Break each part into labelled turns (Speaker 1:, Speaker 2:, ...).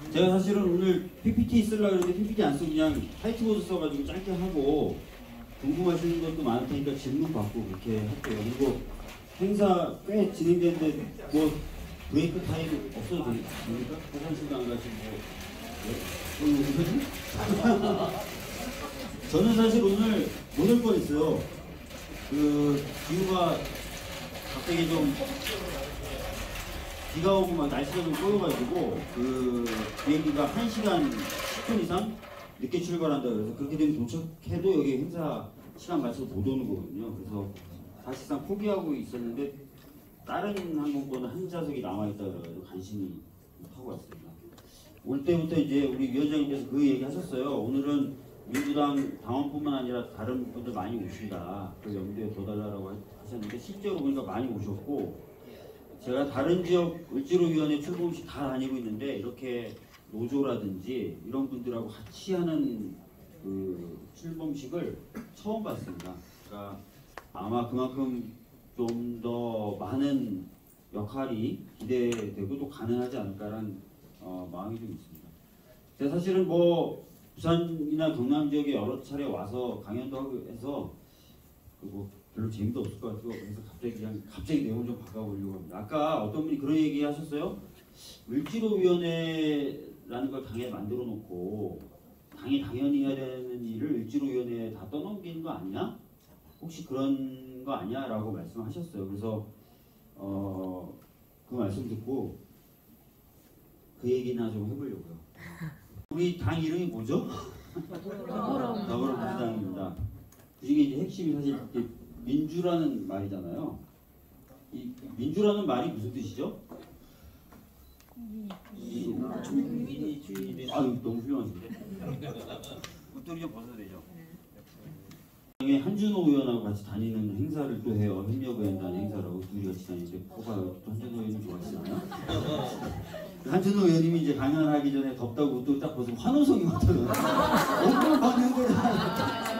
Speaker 1: 제가 사실은 오늘 PPT 쓰려고 했는데 PPT 안 쓰고 그냥 화이트보드 써가지고 짧게 하고 궁금하시는 것도 많을 테니까 질문 받고 그렇게 할게요. 그리고 행사 꽤 진행되는데 뭐 브레이크 타임 없어도 됩니까? 화장실도 안 가시고 저는 사실 오늘 못 올 뻔했어요. 그 기후가 갑자기 좀 비가 오고 막 날씨가 좀 꼬여가지고 그 비행기가 1시간 10분 이상 늦게 출발한다 그래서 그렇게 되면 도착해도 여기 행사 시간 맞춰서 못 오는 거거든요. 그래서 사실상 포기하고 있었는데 다른 항공권은 한 좌석이 남아있다 그래가지고 간신히 타고 왔습니다. 올 때부터 이제 우리 위원장님께서 그 얘기 하셨어요. 오늘은 민주당 당원뿐만 아니라 다른 분들 많이 오신다. 그 염두에 둬달라고 하셨는데 실제로 보니까 많이 오셨고 제가 다른 지역 을지로위원회 출범식 다 다니고 있는데 이렇게 노조라든지 이런 분들하고 같이 하는 그 출범식을 처음 봤습니다. 그러니까 아마 그만큼 좀 더 많은 역할이 기대되고 또 가능하지 않을까라는 마음이 좀 있습니다. 제가 사실은 뭐 부산이나 경남 지역에 여러 차례 와서 강연도 하고 해서 뭐 별로 재미도 없을 것 같고 그래서 갑자기 내용을 좀 바꿔보려고 합니다. 아까 어떤 분이 그런 얘기 하셨어요. 을지로위원회라는 걸 당에 만들어 놓고 당이 당연히 해야 되는 일을 을지로위원회에 다 떠넘기는 거 아니냐? 혹시 그런 거 아니야? 라고 말씀하셨어요. 그래서 그 말씀 듣고 그 얘기나 좀 해보려고요. 우리 당 이름이 뭐죠? 더불어민주당입니다. 그 중에 이제 핵심이 사실 민주라는 말이잖아요. 이 민주라는 말이 무슨 뜻이죠? 너무 훌륭하신데? 웃돌이 좀 벗어도 되죠? 한준호 의원하고 같이 다니는 행사를 또 해요. 협력의원단 행사라고 둘이 같이 다니는데 코가 한준호 의원님 좋아하시나요? 한준호 의원님이 이제 강연하기 전에 덥다고 웃돌이 딱 벗으면 환호성이 왔거든요. 얼굴 받는 거야.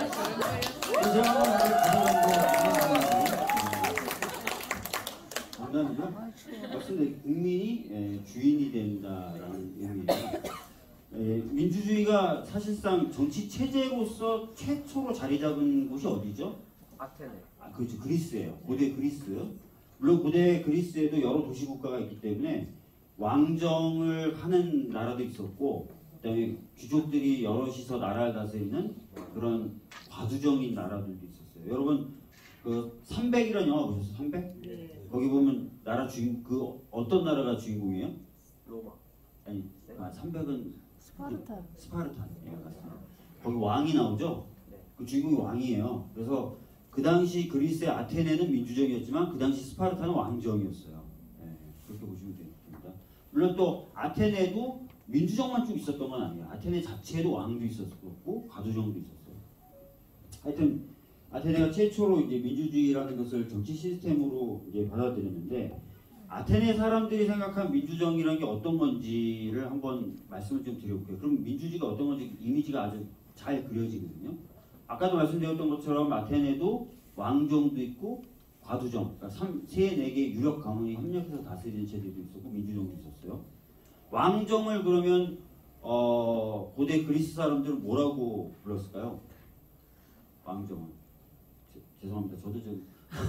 Speaker 1: 장난이죠? 맞습니다. 국민이 주인이 된다라는 의미입니다. 민주주의가 사실상 정치 체제로서 최초로 자리 잡은 곳이 어디죠?
Speaker 2: 아테네.
Speaker 1: 그렇죠. 그리스예요. 고대 그리스. 물론 고대 그리스에도 여러 도시국가가 있기 때문에 왕정을 하는 나라도 있었고 그다음에 귀족들이 여럿이서 나라를 다스리는 그런 과두정인 나라들도 있었어요. 여러분 그 300이라는 영화 보셨어요? 300?
Speaker 2: 네.
Speaker 1: 거기 보면 나라 주인 어떤 나라가 주인공이에요?
Speaker 2: 로마.
Speaker 1: 아니 300은
Speaker 3: 스파르타.
Speaker 1: 스파르타. 예, 맞습니다. 거기 왕이 나오죠?
Speaker 2: 네.
Speaker 1: 그 주인공이 왕이에요. 그래서 그 당시 그리스의 아테네는 민주정이었지만 그 당시 스파르타는 왕정이었어요. 예, 그렇게 보시면 됩니다. 물론 또 아테네도 민주정만 쭉 있었던 건 아니에요. 아테네 자체에도 왕도 있었고 가두정도 있었어요. 하여튼 아테네가 최초로 이제 민주주의라는 것을 정치 시스템으로 이제 받아들였는데 아테네 사람들이 생각한 민주정이라는 게 어떤 건지를 한번 말씀을 좀 드려볼게요. 그럼 민주주의가 어떤 건지 이미지가 아주 잘 그려지거든요. 아까도 말씀드렸던 것처럼 아테네도 왕정도 있고 과두정, 그러니까 3-4개의 유력 가문이 협력해서 다스리는 체제도 있었고 민주정도 있었어요. 왕정을 그러면 고대 그리스 사람들은 뭐라고 불렀을까요? 왕정은. 죄송합니다. 저도 좀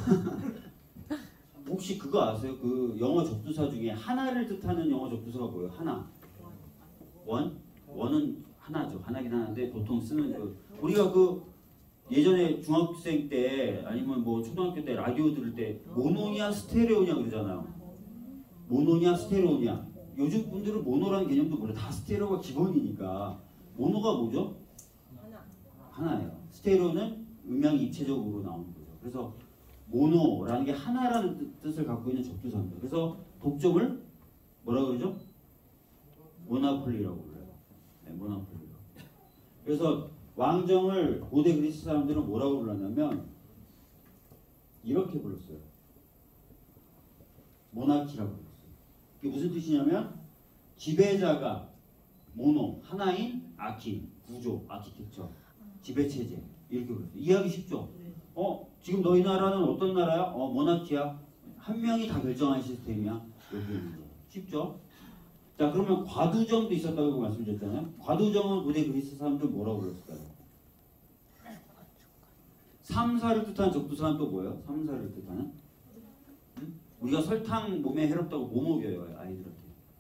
Speaker 1: 혹시 그거 아세요? 그 영어 접두사 중에 하나를 뜻하는 영어 접두사가 뭐예요? 하나. 원? 원은 하나죠. 하나긴 하는데 보통 쓰는 우리가 그 예전에 중학생 때 아니면 뭐 초등학교 때 라디오 들을 때 모노냐 스테레오냐 그러잖아요. 모노냐 스테레오냐. 요즘 분들은 모노라는 개념도 몰라요. 다 스테레오가 기본이니까. 모노가 뭐죠? 하나예요. 스테레오는 음향 입체적으로 나오는 거죠. 그래서 모노라는 게 하나라는 뜻을 갖고 있는 접두사입니다. 그래서 독점을 뭐라고 그러죠? 모나폴리라고 불러요. 네, 모나폴리라고. 그래서 왕정을 고대 그리스 사람들은 뭐라고 불렀냐면 이렇게 불렀어요. 모나키라고 불렀어요. 이게 무슨 뜻이냐면 지배자가 모노, 하나인 아키, 구조, 아키텍처, 지배체제 이렇게 불렀어요. 이해하기 쉽죠? 지금 너희 나라는 어떤 나라야? 모나키야. 한 명이 다 결정하는 시스템이야. 이렇게 쉽죠? 자, 그러면 과두정도 있었다고 말씀드렸잖아요. 과두정은 고대 그리스 사람들 뭐라고 불렀을까요? 삼사를 뜻하는 접두사는 또 뭐예요? 삼사를 뜻하는? 응? 우리가 설탕 몸에 해롭다고 뭐 먹여요, 아이들한테?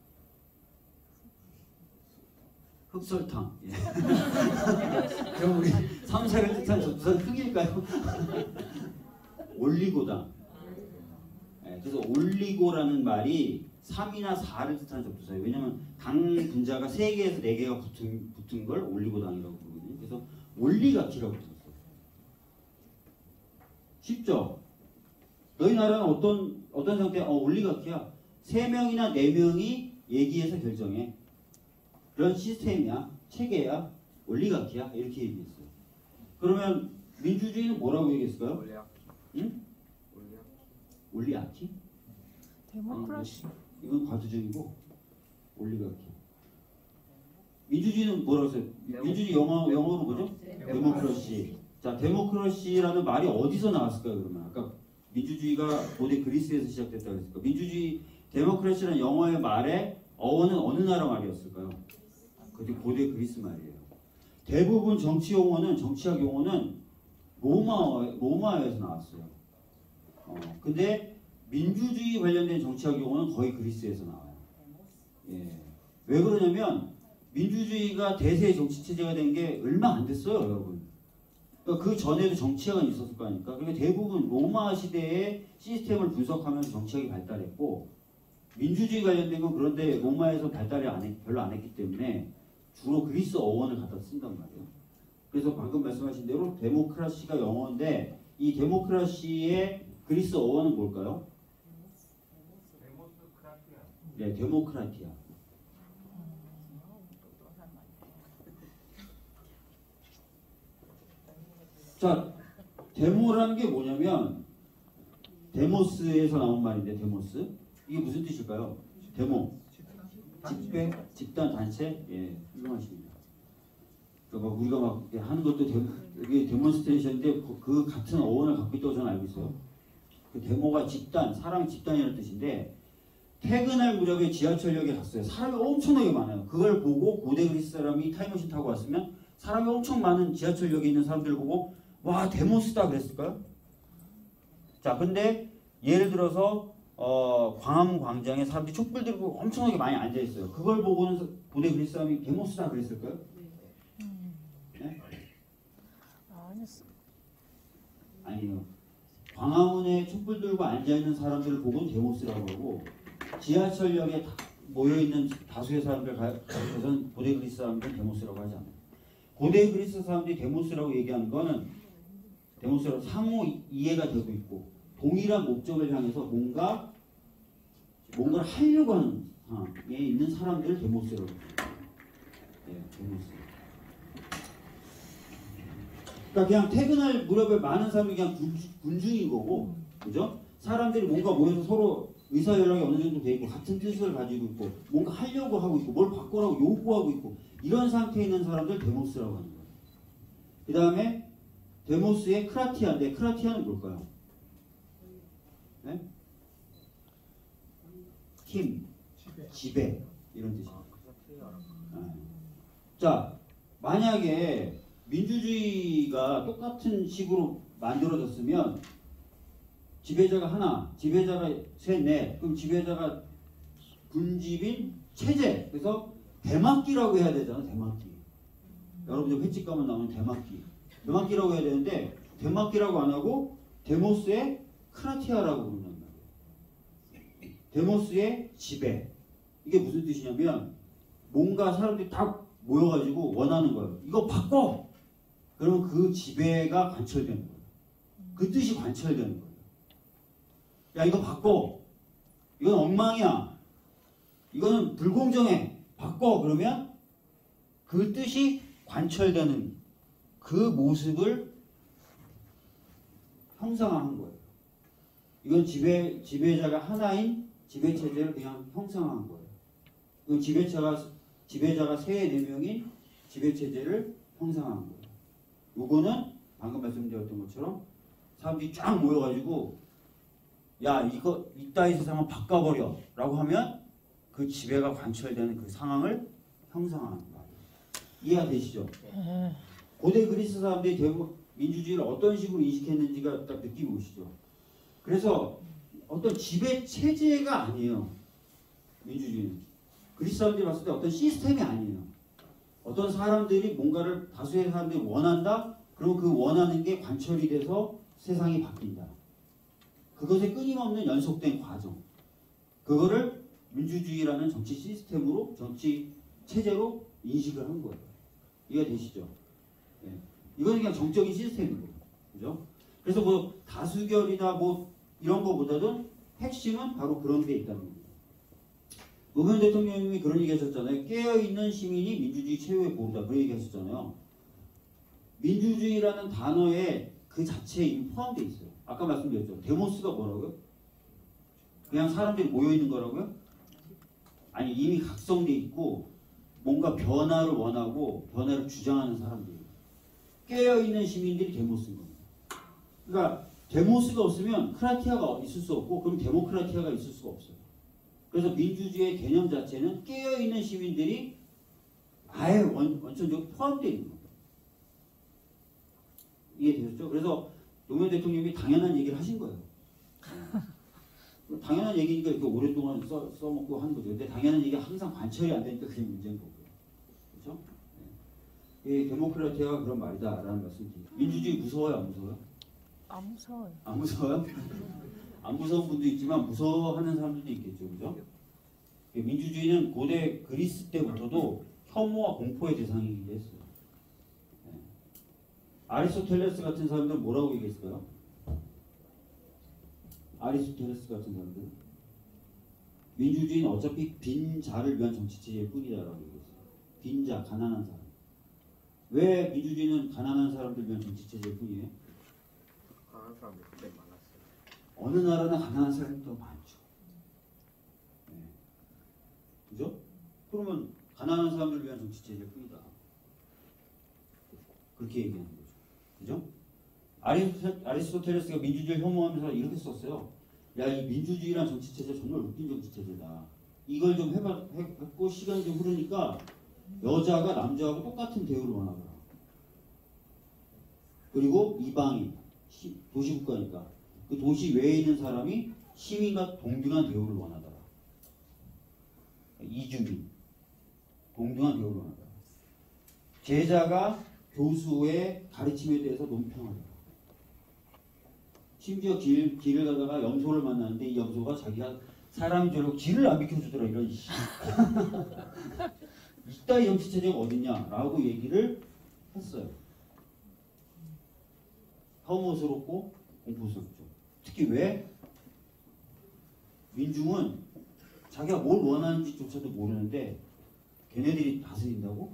Speaker 1: 흑설탕. 예. 그럼 우리 삼사를 뜻하는 접두사는 흑일까요? 올리고당. 예, 그래서 올리고라는 말이 3이나 4를 뜻하는 접두사예요. 왜냐면 당 분자가 3개에서 4개가 붙은 걸 올리고당이라고 부르거든요. 그래서 올리가키라고 붙었어요. 쉽죠? 너희 나라는 어떤 상태야? 올리가키야. 3명이나 4명이 얘기해서 결정해. 그런 시스템이야. 체계야. 올리가키야. 이렇게 얘기했어요. 그러면 민주주의는 뭐라고 얘기했을까요?
Speaker 2: 올리아키.
Speaker 1: 응? 올리아키?
Speaker 3: 데모크라시.
Speaker 1: 이건 과두적이고 올리가키. 민주주의는 뭐라고 했어요? 민주주의 영어로 뭐죠? 데모크라시. 자, 데모크라시라는 말이 어디서 나왔을까요? 그러면 아까 민주주의가 고대 그리스에서 시작됐다고 했을까? 민주주의 데모크라시라는 영어의 말의 어원은 어느 나라 말이었을까요? 그게 고대 그리스 말이에요. 대부분 정치 용어는 정치학 용어는 로마에서 나왔어요. 근데 민주주의 관련된 정치학 용어는 거의 그리스에서 나와요. 예. 왜 그러냐면 민주주의가 대세의 정치 체제가 된 게 얼마 안 됐어요, 여러분. 그러니까 그 전에도 정치학은 있었을 거 아닙니까? 그러니까 대부분 로마 시대의 시스템을 분석하면서 정치학이 발달했고 민주주의 관련된 건 그런데 로마에서 발달을 별로 안 했기 때문에 주로 그리스 어원을 갖다 쓴단 말이에요. 그래서 방금 말씀하신 대로 데모크라시가 영어인데 이 데모크라시의 그리스 어원은 뭘까요? 네, 데모크라티아. 자, 데모라는 게 뭐냐면 데모스에서 나온 말인데 데모스 이게 무슨 뜻일까요? 데모 집회, 집단, 단체, 예, 훌륭하십니다. 그러니까 우리가 막 하는 것도 이게 데몬스트레이션인데 그 같은 어원을 갖고 있다고 저는 알고 있어요. 그 데모가 집단, 사랑 집단이라는 뜻인데 퇴근할 무렵에 지하철역에 갔어요. 사람이 엄청나게 많아요. 그걸 보고 고대 그리스 사람이 타임머신 타고 왔으면 사람이 엄청 많은 지하철역에 있는 사람들 보고 와 데모스다 그랬을까요? 자, 근데 예를 들어서 광화문 광장에 사람들이 촛불 들고 엄청나게 많이 앉아 있어요. 그걸 보고는 고대 그리스 사람이 데모스다 그랬을까요? 네? 아니요. 광화문에 촛불 들고 앉아 있는 사람들을 보고는 데모스라고 하고 지하철역에 모여 있는 다수의 사람들 가서는 고대 그리스 사람들은 데모스라고 하지 않아요. 고대 그리스 사람들이 데모스라고 얘기하는 거는 데모스라고 상호 이해가 되고 있고 동일한 목적을 향해서 뭔가를 하려고 하는 상황에 있는 사람들을 데모스라고 해요. 네, 데모스. 그러니까 그냥 퇴근할 무렵에 많은 사람이 그냥 군중인 거고, 그죠? 사람들이 뭔가 모여서 서로 의사 연락이 어느 정도 돼 있고 같은 뜻을 가지고 있고 뭔가 하려고 하고 있고 뭘 바꾸라고 요구하고 있고 이런 상태에 있는 사람들 데모스라고 하는 거예요. 그 다음에 데모스의 크라티아인데 크라티아는 뭘까요? 네? 힘, 지배 이런 뜻이에요. 자, 만약에 민주주의가 똑같은 식으로 만들어졌으면 지배자가 하나, 지배자가 셋, 넷, 그럼 지배자가 군집인 체제. 그래서 대막기라고 해야 되잖아, 대막기. 여러분들 횟집 가면 나오는 대막기. 대막기라고 해야 되는데 대막기라고 안 하고 데모스의 크라티아라고 부른단 말이에요. 데모스의 지배. 이게 무슨 뜻이냐면 뭔가 사람들이 다 모여가지고 원하는 거예요. 이거 바꿔! 그러면 그 지배가 관철되는 거예요. 그 뜻이 관철되는 거예요. 야, 이거 바꿔. 이건 엉망이야. 이거는 불공정해. 바꿔. 그러면 그 뜻이 관철되는 그 모습을 형상화한 거예요. 이건 지배자가 하나인 지배체제를 그냥 형상화한 거예요. 그 지배자가 3-4명인 지배체제를 형상화한 거예요. 요거는 방금 말씀드렸던 것처럼 사람들이 쫙 모여가지고 야 이거 이따위 세상을 바꿔버려 라고 하면 그 그 지배가 관철되는 그 상황을 형상화하는 거예요. 이해가 되시죠? 고대 그리스 사람들이 대부분 민주주의를 어떤 식으로 인식했는지가 딱 느낌이 오시죠? 그래서 어떤 지배 체제가 아니에요. 민주주의는. 그리스 사람들이 봤을 때 어떤 시스템이 아니에요. 어떤 사람들이 뭔가를 다수의 사람들이 원한다? 그리고 그 원하는 게 관철이 돼서 세상이 바뀐다. 그것의 끊임없는 연속된 과정. 그거를 민주주의라는 정치 시스템으로, 정치 체제로 인식을 한 거예요. 이해가 되시죠? 예. 이건 그냥 정적인 시스템인 거예요. 그죠? 그래서 뭐 다수결이나 뭐 이런 거보다는 핵심은 바로 그런 데 있다는 겁니다. 노무현 대통령님이 그런 얘기 하셨잖아요. 깨어있는 시민이 민주주의 최후의 보루다. 그런 얘기 하셨잖아요. 민주주의라는 단어에 그 자체에 이미 포함되어 있어요. 아까 말씀드렸죠. 데모스가 뭐라고요? 그냥 사람들이 모여있는 거라고요? 아니, 이미 각성되어 있고 뭔가 변화를 원하고 변화를 주장하는 사람들이에요. 깨어있는 시민들이 데모스인 겁니다. 그러니까 데모스가 없으면 크라티아가 있을 수 없고 그럼 데모크라티아가 있을 수가 없어요. 그래서 민주주의의 개념 자체는 깨어있는 시민들이 아예 원천적으로 포함되어 있는 겁니다. 이해되셨죠? 그래서 노무현 대통령이 당연한 얘기를 하신 거예요. 당연한 얘기니까 이렇게 오랫동안 써먹고 하는 거죠. 근데 당연한 얘기가 항상 관철이 안 되니까 그게 문제인 거고요. 그렇죠? 네. 데모크라티아가 그런 말이다라는 말씀드립니다. 민주주의 무서워요? 안 무서워요?
Speaker 3: 안 무서워요.
Speaker 1: 안 무서워요? 안 무서운 분도 있지만 무서워하는 사람들도 있겠죠. 그죠? 민주주의는 고대 그리스 때부터도 혐오와 공포의 대상이기도 했어요. 네. 아리스토텔레스 같은 사람들은 뭐라고 얘기했어요? 아리스토텔레스 같은 사람들 민주주의는 어차피 빈자를 위한 정치체제일 뿐이다라고 얘기했어요. 빈자, 가난한 사람. 왜 민주주의는 가난한 사람들 위한 정치체제일 뿐이에요?
Speaker 2: 가난한 사람들이 그때 많았어요.
Speaker 1: 어느 나라나 가난한 사람이 더 많죠. 네. 그죠? 그러면 가난한 사람들을 위한 정치체제일 뿐이다. 그렇게 얘기하는 거죠. 그죠? 아리스토텔레스가 민주주의를 혐오하면서 이렇게 썼어요. 야, 이 민주주의란 정치체제 정말 웃긴 정치체제다. 이걸 좀 해봤고 시간이 좀 흐르니까 여자가 남자하고 똑같은 대우를 원하더라. 그리고 이방인, 도시국가니까 그 도시 외에 있는 사람이 시민과 동등한 대우를 원하더라. 이주민, 동등한 대우를 원하더라. 제자가 교수의 가르침에 대해서 논평하더라. 심지어 길을 가다가 염소를 만났는데 이 염소가 자기가 사람인 줄 알고 길을 안 비켜주더라. 이런 이따위 정치체제가 어딨냐라고 얘기를 했어요. 혐오스럽고 공포스럽죠. 특히 왜? 민중은 자기가 뭘 원하는지조차도 모르는데 걔네들이 다스린다고?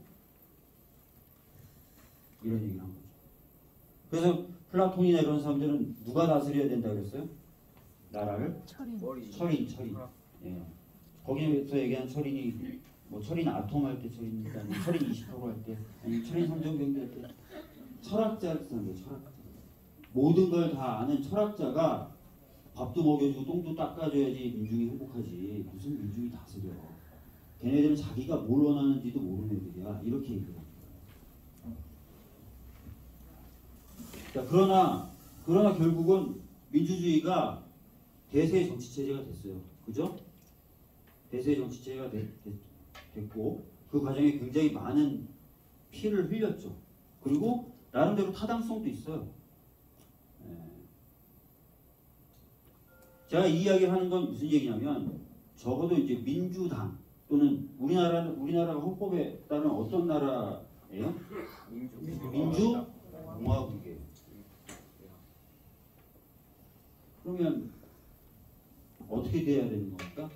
Speaker 1: 이런 얘기를 한 거죠. 그래서 플라톤이나 이런 사람들은 누가 다스려야 된다 그랬어요? 나라를? 철인. 예. 거기에서 얘기하는 철인이 뭐 철인 아톰 할 때 철인이니까 철인 20% 할 때 아니면 철인 3정경비 할 때 철학자를 쓰는 거예요. 철학자. 모든 걸 다 아는 철학자가 밥도 먹여주고 똥도 닦아줘야지 민중이 행복하지. 무슨 민중이 다스려. 걔네들은 자기가 뭘 원하는지도 모르는 애들이야. 이렇게 얘기해요. 그러나 결국은 민주주의가 대세의 정치체제가 됐어요. 그죠? 대세의 정치체제가 됐고 그 과정에 굉장히 많은 피를 흘렸죠. 그리고 나름대로 타당성도 있어요. 제가 이 이야기를 하는 건 무슨 얘기냐면 적어도 이제 민주당 또는 우리나라가 헌법에 따른 어떤 나라예요? 민주공화국이에요. 그러면 어떻게 돼야 되는 겁니까?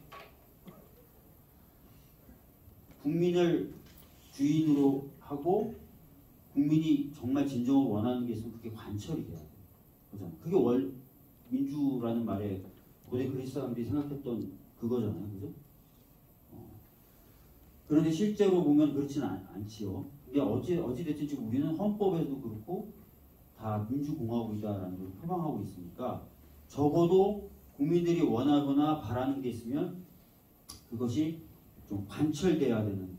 Speaker 1: 국민을 주인으로 하고 국민이 정말 진정으로 원하는 게 있으면 그게 관철이 돼야 돼요. 그죠? 그게 민주라는 말에 고대 그리스 사람들이 생각했던 그거잖아요. 그죠? 그런데 실제로 보면 그렇지는 않지요. 근데 어찌됐든 지금 우리는 헌법에도 그렇고 다 민주공화국이다라는 걸 표방하고 있으니까 적어도 국민들이 원하거나 바라는 게 있으면 그것이 좀 관철돼야 되는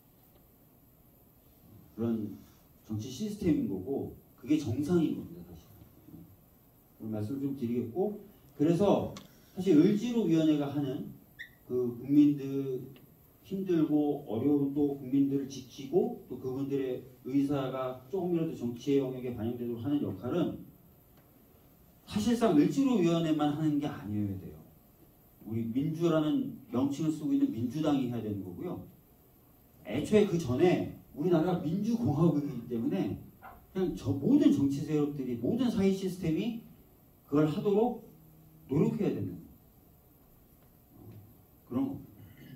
Speaker 1: 그런 정치 시스템인 거고 그게 정상인 겁니다. 사실. 그런 말씀을 좀 드리겠고 그래서 사실 을지로위원회가 하는 그 국민들 힘들고 어려운 또 국민들을 지키고 또 그분들의 의사가 조금이라도 정치의 영역에 반영되도록 하는 역할은 사실상 을지로위원회만 하는 게 아니어야 돼요. 우리 민주라는 명칭을 쓰고 있는 민주당이 해야 되는 거고요. 애초에 그 전에 우리나라가 민주공화국이기 때문에 그냥 저 모든 정치 세력들이 모든 사회 시스템이 그걸 하도록 노력해야 되는 그런 겁니다.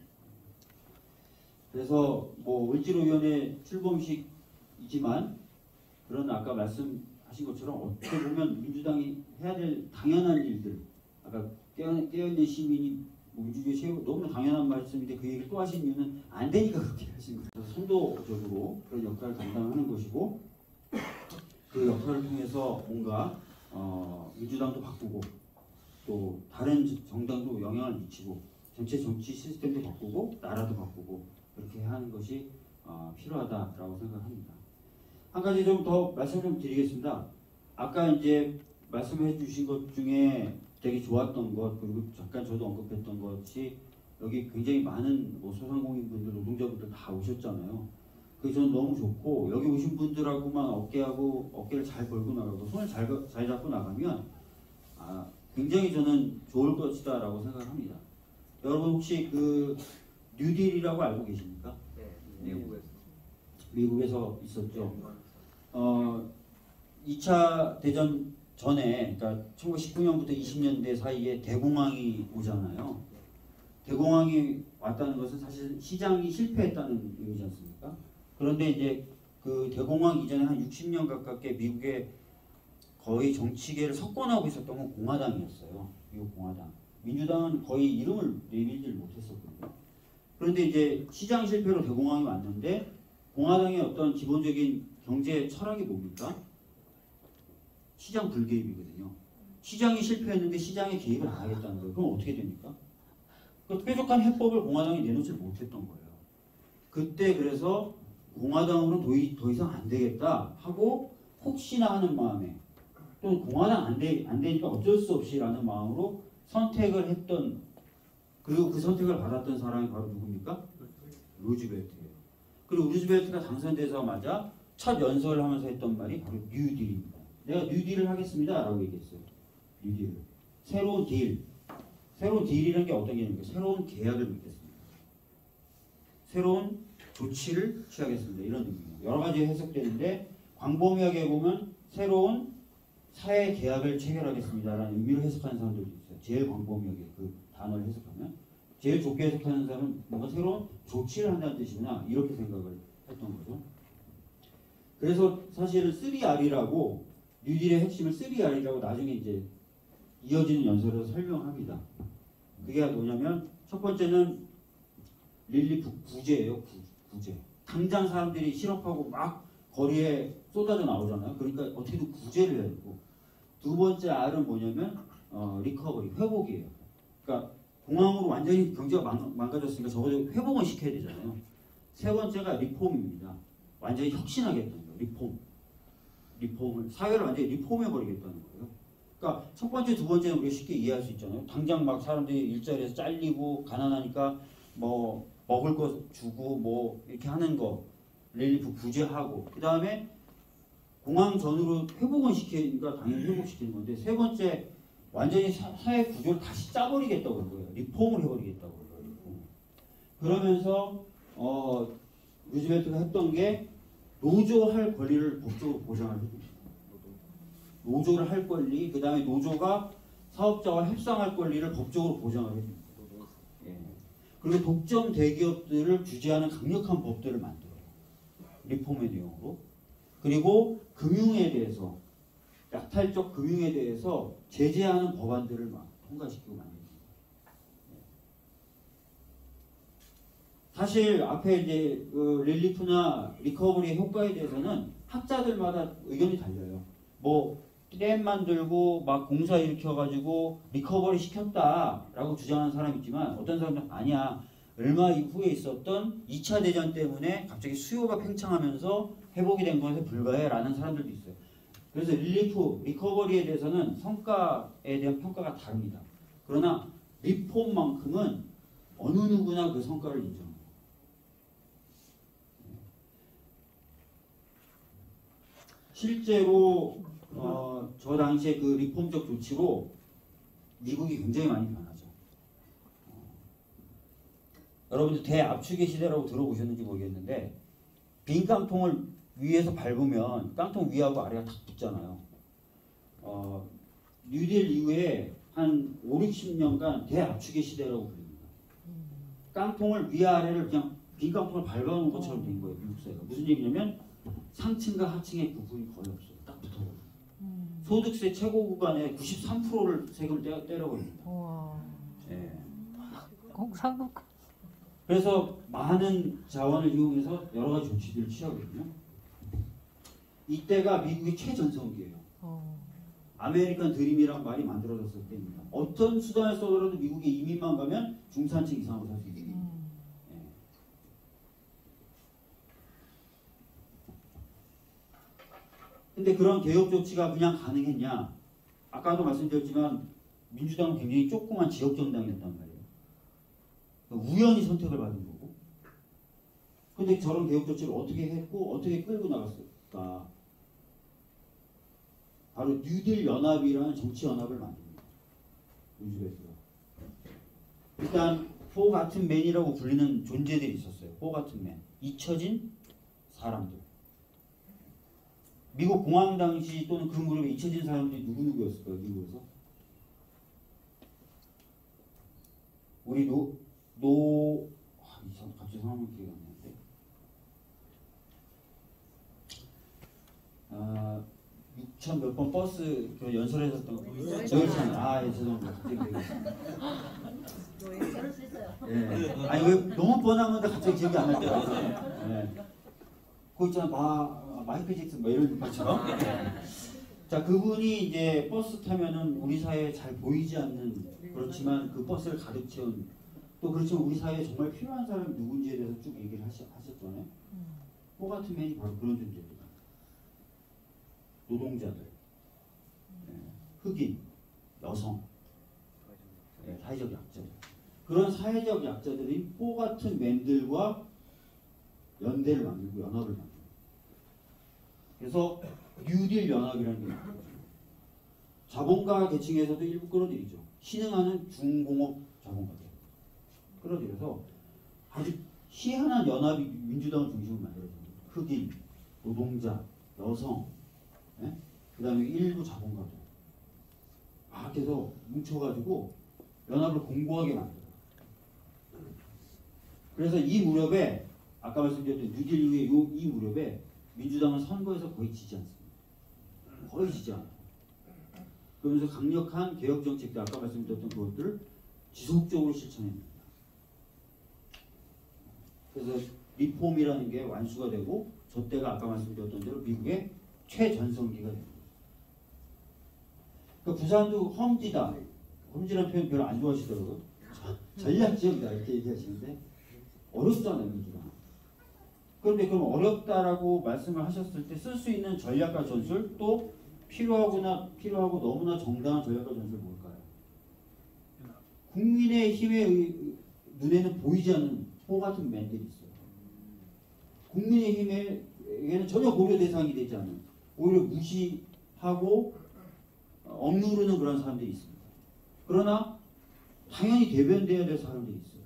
Speaker 1: 그래서 뭐 을지로위원회 출범식이지만 그런 아까 말씀하신 것처럼 어떻게 보면 민주당이 해야 될 당연한 일들 아까 깨어있는 시민이 민주주의 세우고 너무 당연한 말씀인데 그 얘기 또 하신 이유는 안 되니까 그렇게 하신 거예요. 그래서 선도적으로 그런 역할을 감당하는 것이고 그 역할을 통해서 뭔가 민주당도 바꾸고 또 다른 정당도 영향을 미치고 전체 정치 시스템도 바꾸고 나라도 바꾸고 그렇게 하는 것이 필요하다라고 생각합니다. 한 가지 좀 더 말씀 좀 드리겠습니다. 아까 이제 말씀해 주신 것 중에 되게 좋았던 것 그리고 잠깐 저도 언급했던 것이 여기 굉장히 많은 뭐 소상공인분들 노동자분들 다 오셨잖아요. 그게 저는 너무 좋고 여기 오신 분들하고만 어깨를 잘 걸고 나가고 손을 잘 잡고 나가면 굉장히 저는 좋을 것이다라고 생각합니다. 여러분 혹시 그 뉴딜이라고 알고 계십니까?
Speaker 2: 네,
Speaker 1: 미국에서 있었죠. 2차 대전 전에 그러니까 1919년부터 20년대 사이에 대공황이 오잖아요. 대공황이 왔다는 것은 사실 시장이 실패했다는 의미지 않습니까? 그런데 이제 그 대공황 이전에 한 60년 가깝게 미국의 거의 정치계를 석권하고 있었던 건 공화당이었어요. 미국 공화당. 민주당은 거의 이름을 내밀질 못했었거든요. 그런데 이제 시장 실패로 대공황이 왔는데 공화당의 어떤 기본적인 경제 철학이 뭡니까? 시장 불개입이거든요. 시장이 실패했는데 시장에 개입을 안 하겠다는 거예요. 그럼 어떻게 됩니까? 그 뾰족한 해법을 공화당이 내놓지 못했던 거예요. 그때 그래서 공화당으로는 더 이상 안 되겠다 하고 혹시나 하는 마음에 또 공화당 안 되니까 어쩔 수 없이라는 마음으로 선택을 했던 그리고 그 선택을 받았던 사람이 바로 누굽니까? 루즈벨트예요. 그리고 루즈벨트가 당선되자마자 첫 연설을 하면서 했던 말이 바로 뉴딜입니다. 내가 뉴딜을 하겠습니다 라고 얘기했어요. 뉴딜을. 새로운 딜. 새로운 딜이라는 게 어떤 개념입니까? 새로운 계약을 맺겠습니다. 새로운 조치를 취하겠습니다. 이런 의미예요. 여러 가지 해석되는데 광범위하게 보면 새로운 사회 계약을 체결하겠습니다라는 의미로 해석하는 사람들도 있어요. 제일 광범위하게 그 단어를 해석하면 제일 좁게 해석하는 사람은 뭔가 새로운 조치를 한다는 뜻이구나 이렇게 생각을 했던 거죠. 그래서 사실은 3R이라고 뉴딜의 핵심을 3R이라고 나중에 이제 이어지는 연설에서 설명합니다. 그게 뭐냐면 첫 번째는 릴리 구제예요. 구제. 당장 사람들이 실업하고 막 거리에 쏟아져 나오잖아요. 그러니까 어떻게든 구제를 해야 되고 두 번째 R은 뭐냐면 리커버리, 회복이에요. 그러니까 공황으로 완전히 경제가 망가졌으니까 적어도 회복은 시켜야 되잖아요. 세 번째가 리폼입니다. 완전히 혁신하겠다는 거예요. 리폼을 사회를 완전히 리폼해버리겠다는 거예요. 그러니까 첫 번째, 두 번째는 우리가 쉽게 이해할 수 있잖아요. 당장 막 사람들이 일자리에서 잘리고 가난하니까 뭐 먹을 거 주고 뭐 이렇게 하는 거 릴리프 구제하고 그 다음에 공황 전으로 회복은 시키니까 당연히 회복시키는 건데 세 번째 완전히 사회 구조를 다시 짜버리겠다고 그런 거예요. 리폼을 해버리겠다고 그런 거예요. 리폼. 그러면서 루즈벨트가 했던 게 노조할 권리를 법적으로 보장을 해줍니다. 노조를 할 권리, 그 다음에 노조가 사업자와 협상할 권리를 법적으로 보장을 해줍니다. 예. 그리고 독점 대기업들을 규제하는 강력한 법들을 만들어요. 리폼의 내용으로. 그리고 금융에 대해서 약탈적 금융에 대해서 제재하는 법안들을 막 통과시키고 만듭니다. 사실 앞에 이제 그 릴리프나 리커버리의 효과에 대해서는 학자들마다 의견이 달려요. 뭐 댐 만들고 막 공사 일으켜가지고 리커버리 시켰다라고 주장하는 사람이 있지만 어떤 사람들은 아니야. 얼마 이후에 있었던 2차 대전 때문에 갑자기 수요가 팽창하면서 회복이 된 것에 불과해라는 사람들도 있어요. 그래서 리커버리에 대해서는 성과에 대한 평가가 다릅니다. 그러나 리폼만큼은 어느 누구나 그 성과를 인정해요. 실제로 저 당시에 그 리폼적 조치로 미국이 굉장히 많이 변하죠. 여러분들 대압축의 시대라고 들어보셨는지 모르겠는데 빈 깡통을 위에서 밟으면 깡통 위하고 아래가 탁 붙잖아요. 뉴딜 이후에 한 5, 60년간 대압축의 시대라고 불립니다. 깡통을 위아래를 그냥 빈 깡통을 밟아놓은 것처럼 된 거예요. 미국 사회가. 무슨 얘기냐면 상층과 하층의 구분이 거의 없어요. 딱 붙어요. 소득세 최고 구간의 93%를 세금을 떼려버립니다.
Speaker 3: 우와.
Speaker 1: 예.
Speaker 3: 공산국.
Speaker 1: 그래서 많은 자원을 이용해서 여러 가지 조치들을 취하거든요. 이때가 미국의 최전성기예요. 아메리칸 드림이란 말이 만들어졌을 때입니다. 어떤 수단을 써더라도 미국에 이민만 가면 중산층 이상으로 살 수 있게. 근데 그런 개혁 조치가 그냥 가능했냐? 아까도 말씀드렸지만 민주당은 굉장히 조그만 지역 정당이었단 말이에요. 우연히 선택을 받은 거고. 근데 저런 개혁 조치를 어떻게 했고 어떻게 끌고 나갔을까? 바로 뉴딜 연합이라는 정치 연합을 만듭니다. 루즈벨트가. 일단 포 같은 맨이라고 불리는 존재들이 있었어요. 포 같은 맨. 잊혀진 사람들. 미국 공황 당시 또는 그 무렵에 잊혀진 사람들이 누구였을까요? 미국에서? 우리 갑자기 성함이 기억이 안 나는데 6천 몇 번 버스 그 연설했었던 노회찬. 예, 죄송합니다. 갑자기 기억이 안 나요. 예. 아니 왜 너무 뻔한 건데 갑자기 기억이 안 날 때가 있어요. 예. 그거 있잖아 마이클 잭슨 뭐 이런 것처럼. 자, 그분이 이제 버스 타면은 우리 사회에 잘 보이지 않는, 그렇지만 그 버스를 가득 채운, 또 그렇지만 우리 사회에 정말 필요한 사람이 누군지에 대해서 쭉 얘기를 하셨잖아요. 포 같은 맨이 바로 그런 존재입니다. 노동자들, 흑인, 여성, 사회적 약자들. 그런 사회적 약자들이 포 같은 맨들과 연대를 만들고 연합을 만들고. 그래서 뉴딜 연합이라는 게 나와요. 자본가 계층에서도 일부 끌어들이죠. 신흥하는 중공업 자본가들 끌어들여서 아주 희한한 연합이 민주당을 중심으로 만들어집니다. 흑인, 노동자, 여성, 그 다음에 일부 자본가들 막 해서 뭉쳐가지고 연합을 공고하게 만들어요. 그래서 이 무렵에 아까 말씀드렸던 뉴딜 이후에 이 무렵에 민주당은 선거에서 거의 지지 않습니다. 거의 지지 않아요. 그러면서 강력한 개혁 정책들, 아까 말씀드렸던 그것들을 지속적으로 실천합니다. 그래서 리폼이라는 게 완수가 되고 저 때가 아까 말씀드렸던 대로 미국의 최전성기가 됩니다. 그러니까 부산도 험지다. 험지라는 표현 별로 안 좋아하시더라고요. 전략지역이다 이렇게 얘기하시는데 어렵잖아요, 민주당. 그런데 그럼 어렵다라고 말씀을 하셨을 때 쓸 수 있는 전략과 전술, 또 필요하고 너무나 정당한 전략과 전술 뭘까요? 국민의 힘의 눈에는 보이지 않는 포 같은 맨들이 있어요. 국민의 힘에게는 전혀 고려 대상이 되지 않는, 오히려 무시하고 억누르는 그런 사람들이 있습니다. 그러나 당연히 대변돼야 될 사람들이 있어요.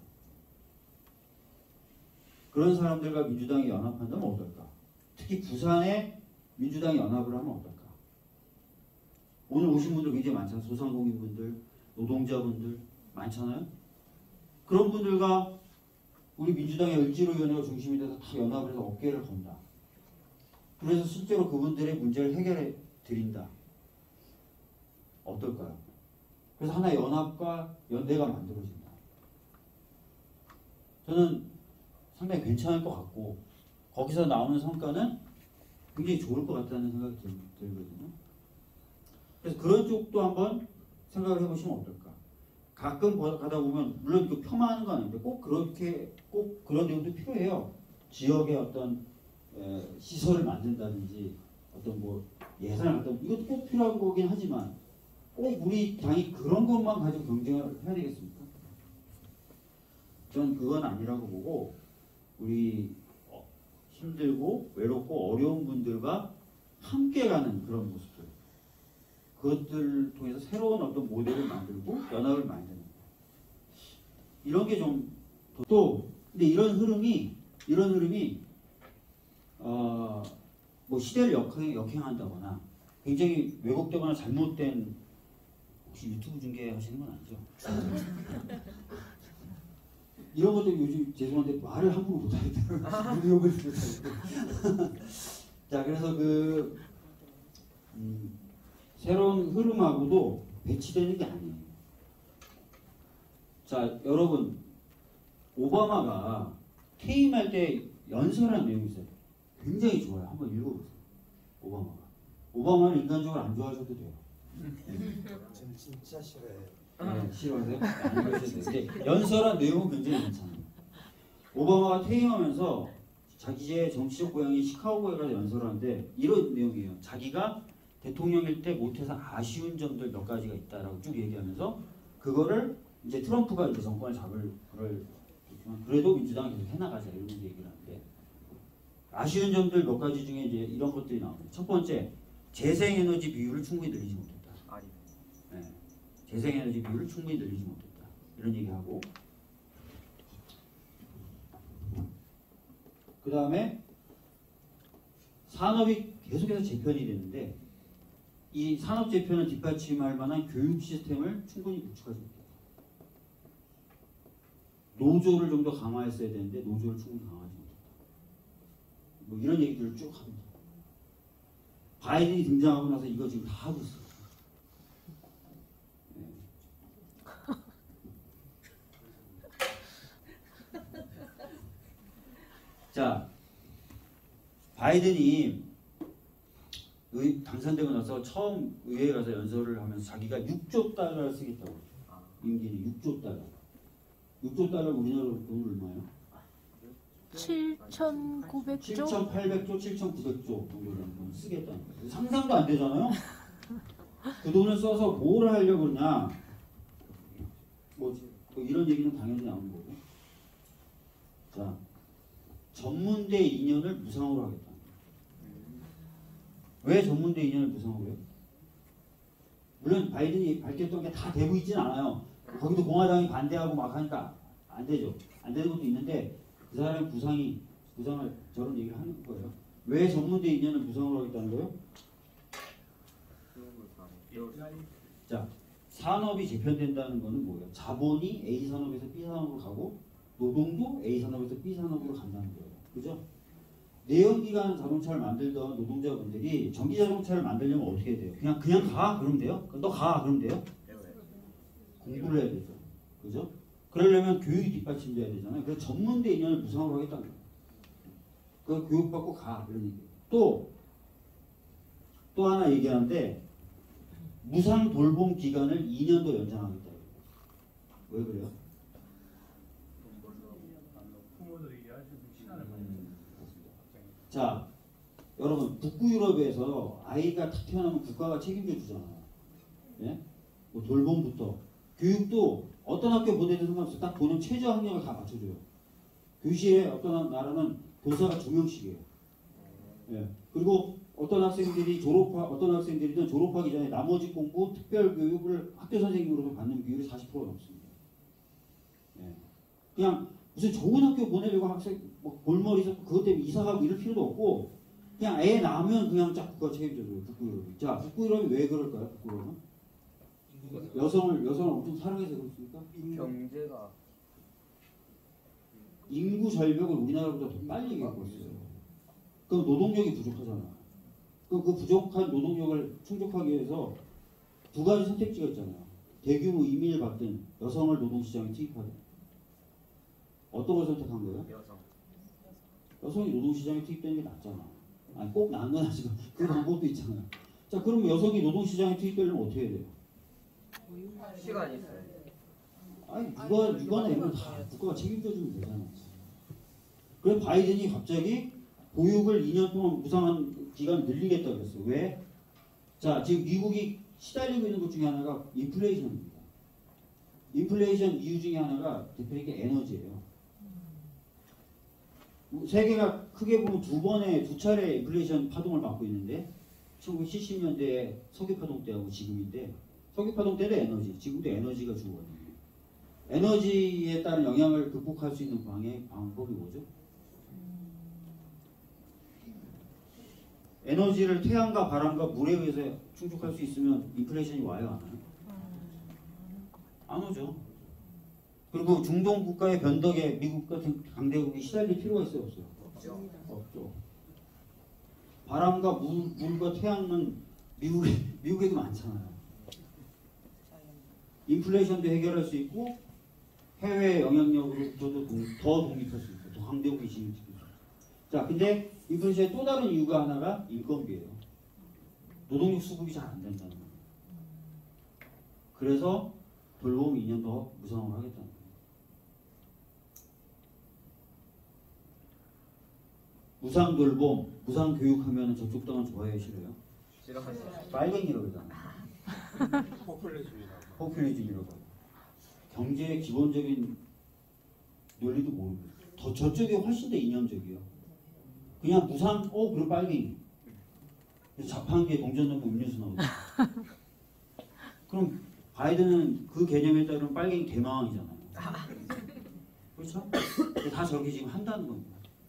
Speaker 1: 그런 사람들과 민주당이 연합한다면 어떨까? 특히 부산에 민주당이 연합을 하면 어떨까? 오늘 오신 분들 굉장히 많잖아요. 소상공인분들, 노동자분들 많잖아요. 그런 분들과 우리 민주당의 을지로위원회가 중심이 돼서 다 연합을 해서 어깨를 건다. 그래서 실제로 그분들의 문제를 해결해 드린다. 어떨까요? 그래서 하나의 연합과 연대가 만들어진다. 저는 상당히 괜찮을 것 같고 거기서 나오는 성과는 굉장히 좋을 것 같다는 생각이 들거든요. 그래서 그런 쪽도 한번 생각을 해보시면 어떨까. 가끔 가다 보면 물론 그 폄하하는 건 아닌데 꼭 그렇게 꼭 그런 내용도 필요해요. 지역의 어떤 시설을 만든다든지 어떤 뭐 예산을 갖다 이것도 꼭 필요한 거긴 하지만 꼭 우리 당이 그런 것만 가지고 경쟁을 해야 되겠습니까? 전 그건 아니라고 보고 우리 힘들고 외롭고 어려운 분들과 함께 가는 그런 모습들 그것들을 통해서 새로운 어떤 모델을 만들고 연합을 만드는 이런 게 좀 또 근데 이런 흐름이 뭐 시대를 역행한다거나 굉장히 왜곡되거나 잘못된 혹시 유튜브 중계하시는 건 아니죠? 이런 것들 요즘 죄송한데 말을 함부로 못하겠다. 욕을 못하겠다. 자 그래서 그 새로운 흐름하고도 배치되는 게 아니에요. 자 여러분 오바마가 퇴임할 때 연설한 내용이 있어요. 굉장히 좋아요. 한번 읽어보세요. 오바마는 인간적으로 안 좋아하셔도 돼요.
Speaker 4: 저는 진짜 싫어해요.
Speaker 1: 네, 싫어하세요? 안 읽으셔도 돼요. 근데 연설한 내용은 굉장히 괜찮아요. 오바마가 퇴임하면서 자기의 정치적 고향인 시카고에 가서 연설하는데 이런 내용이에요. 자기가 대통령일 때 못해서 아쉬운 점들 몇 가지가 있다라고 쭉 얘기하면서 그거를 이제 트럼프가 이제 정권을 잡을 그래도 민주당이 계속 해나가자 이런 얘기를 하는데 아쉬운 점들 몇 가지 중에 이제 이런 것들이 나옵니다. 첫 번째, 재생에너지 비율을 충분히 늘리지 못했다. 네. 재생에너지 비율을 충분히 늘리지 못했다. 이런 얘기하고 그 다음에 산업이 계속해서 재편이 되는데 이 산업 재편을 뒷받침할 만한 교육 시스템을 충분히 구축하지 못했다. 노조를 좀 더 강화했어야 되는데 노조를 충분히 강화하지 못했다. 뭐 이런 얘기들을 쭉 합니다. 바이든이 등장하고 나서 이거 지금 다 하고 있어요. 네. 자, 바이든이 당선되고 나서 처음 의회에 가서 연설을 하면서 자기가 6조 달러를 쓰겠다고 임기는 6조 달러. 6조 달러 우리나라로 돈 얼마예요?
Speaker 3: 7,900조?
Speaker 1: 7,800조, 7,900조 정도라는 돈 쓰겠다는 거예요. 상상도 안 되잖아요? 그 돈을 써서 뭘 하려고 그러냐? 뭐 이런 얘기는 당연히 나오는 거고. 자, 전문대 2년을 무상으로 하겠다. 왜 전문대 2년을 무상으로 해요? 물론 바이든이 밝혔던 게 다 되고 있진 않아요. 거기도 공화당이 반대하고 막 하니까 안 되죠. 안 되는 것도 있는데 그 사람의 부상을 저런 얘기를 하는 거예요. 왜 전문대 2년을 무상으로 하겠다는 거예요? 자, 산업이 재편된다는 거는 뭐예요? 자본이 A 산업에서 B 산업으로 가고 노동도 A 산업에서 B 산업으로 간다는 거예요. 그죠? 내연기관 자동차를 만들던 노동자분들이 전기 자동차를 만들려면 어떻게 돼요? 그냥 가? 그러면 돼요? 너 가? 그러면 돼요? 공부를 해야 되죠. 그죠? 그러려면 교육이 뒷받침돼야 되잖아요. 그래서 전문대 2년을 무상으로 하겠다는 거예요. 그 교육받고 가. 그런 얘기예요. 또 하나 얘기하는데 무상 돌봄 기간을 2년 더 연장하겠다. 왜 그래요? 자, 여러분 북부 유럽에서 아이가 탁 태어나면 국가가 책임져 주잖아요. 예? 뭐 돌봄부터 교육도 어떤 학교 보내든 상관없어. 딱 보는 최저 학력을 다 맞춰줘요. 교실에 어떤 나라는 교사가 2명씩이에요. 예. 그리고 어떤 학생들이든 졸업하기 전에 나머지 공부, 특별 교육을 학교 선생님으로서 받는 비율이 40%가 넘습니다. 예. 그냥 무슨 좋은 학교 보내려고 학생 뭐 골머리 잡고 그것 때문에 이사 가고 이럴 필요도 없고 그냥 애 낳으면 그냥 쫙 국가 책임져줘요. 북부 유럽이. 자, 북부 유럽이 왜 그럴까요? 북부 유럽은? 여성을 엄청 사랑해서 그렇습니까?
Speaker 2: 경제가
Speaker 1: 인구 절벽을 우리나라보다 더 빨리 겪고 있어요. 그럼 노동력이 부족하잖아. 그 부족한 노동력을 충족하기 위해서 두 가지 선택지가 있잖아요. 대규모 이민을 받든 여성을 노동시장에 투입하든. 어떤 걸 선택한 거예요? 여성이 노동시장에 투입되는 게 낫잖아. 아니 꼭 나은 건 아니지만 그 방법도 있잖아요. 자, 그럼 여성이 노동시장에 투입되려면 어떻게 해야 돼요?
Speaker 2: 시간이 있어요.
Speaker 1: 아니 누가 내면 다 국가가 책임져 주면 되잖아. 그래서 바이든이 갑자기 보육을 2년 동안 무상한 기간 늘리겠다 그랬어. 왜? 자, 지금 미국이 시달리고 있는 것 중에 하나가 인플레이션입니다. 인플레이션 이유 중에 하나가 대표적인 에너지예요. 세계가 크게 보면 두 차례 인플레이션 파동을 맞고 있는데 1970년대에 석유 파동 때하고 지금인데 석유 파동 때도 에너지, 지금도 에너지가 주거든요. 에너지에 따른 영향을 극복할 수 있는 방법이 뭐죠? 에너지를 태양과 바람과 물에 의해서 충족할 수 있으면 인플레이션이 와요, 안 와요? 안 오죠. 그리고 중동 국가의 변덕에 미국 같은 강대국이 시달릴 필요가 있어요, 없어요? 없죠. 바람과 물과 태양은 미국에도 많잖아요. 인플레이션도 해결할 수 있고 해외 영향력으로부터도 더 독립할 수 있고 더 강대국이 지금 자, 근데 인플레이션의 또 다른 이유가 하나가 인건비예요. 노동력 수급이 잘 안 된다는 거예요. 그래서 돌봄 2년 더 무상으로 하겠다는 거예요. 무상 돌봄, 무상 교육하면 저쪽 당은 좋아해요, 싫어요?
Speaker 2: 싫어하세요.
Speaker 1: 빨갱이라고 그러잖아요. 포퓰리즘이라고. 경제의 기본적인 논리도 모르고 더 저쪽이 훨씬 더 이념적이에요. 그냥 무상, 그럼 빨갱이. 자판기에 동전 넣으면 음료수 나오죠. 그럼 바이든은 그 개념에 따르면 빨갱이 대마왕이잖아요. 그렇죠? 다 저렇게 지금 한다는 겁니다.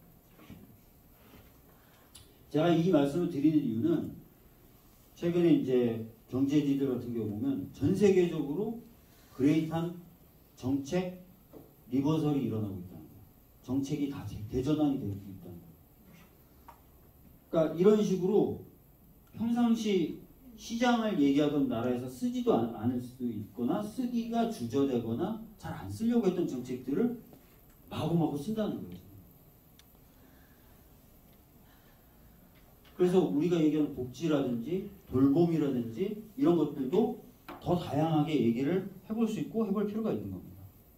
Speaker 1: 제가 이 말씀을 드리는 이유는 최근에 이제 경제지들 같은 경우 보면 전 세계적으로 그레이트한 정책 리버설이 일어나고 있다는 거예요. 정책이 다 대전환이 되고 있다는 거예요. 그러니까 이런 식으로 평상시 시장을 얘기하던 나라에서 쓰지도 않을 수 있거나 쓰기가 주저되거나 잘 안 쓰려고 했던 정책들을 마구마구 쓴다는 거예요. 그래서 우리가 얘기하는 복지라든지 돌봄이라든지 이런 것들도 더 다양하게 얘기를 해볼 수 있고 해볼 필요가 있는 겁니다.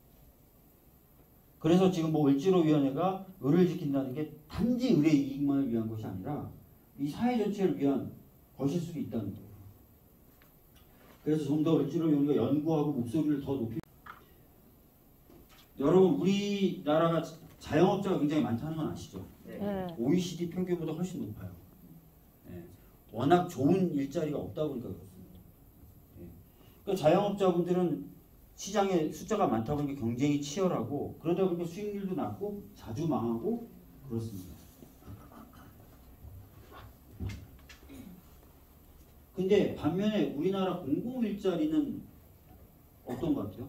Speaker 1: 그래서 지금 뭐 을지로위원회가 을을 지킨다는 게 단지 을의 이익만을 위한 것이 아니라 이 사회 전체를 위한 것일 수도 있다는 거예요. 그래서 좀 더 을지로위원회가 연구하고 목소리를 더 높이 여러분 우리나라가 자영업자가 굉장히 많다는 건 아시죠?
Speaker 3: 네.
Speaker 1: OECD 평균보다 훨씬 높아요. 예. 워낙 좋은 일자리가 없다 보니까 그렇습니다. 예. 그러니까 자영업자분들은 시장에 숫자가 많다 보니까 경쟁이 치열하고 그러다 보니까 수익률도 낮고 자주 망하고 그렇습니다. 근데 반면에 우리나라 공공일자리는 어떤 것 같아요?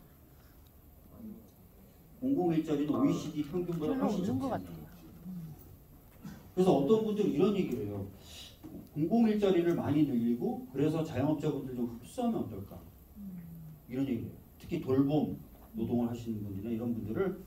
Speaker 1: 공공일자리는 OECD 평균보다
Speaker 3: 별로
Speaker 1: 훨씬
Speaker 3: 없는 것
Speaker 1: 적습니다.
Speaker 3: 같아요.
Speaker 1: 그래서 어떤 분들은 이런 얘기를 해요. 공공일자리를 많이 늘리고 그래서 자영업자분들 좀 흡수하면 어떨까? 이런 얘기를 해요. 특히 돌봄 노동을 하시는 분들이나 이런 분들을